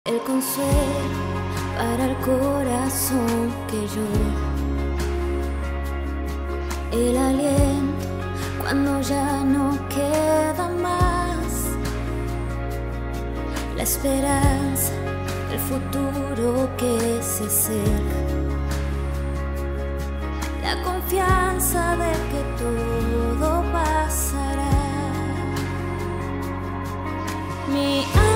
El consuelo para el corazón que llora, el aliento cuando ya no queda más, la esperanza del futuro que se acerca, la confianza de que todo pasará. Mi